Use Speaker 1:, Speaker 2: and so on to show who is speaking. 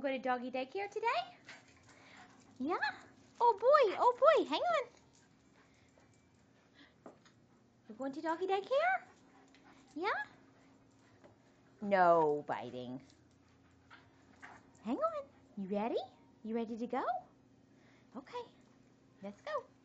Speaker 1: go to doggy daycare today? Yeah? Oh boy, hang on. You're going to doggy daycare? Yeah? No biting. Hang on. You ready? You ready to go? Okay, let's go.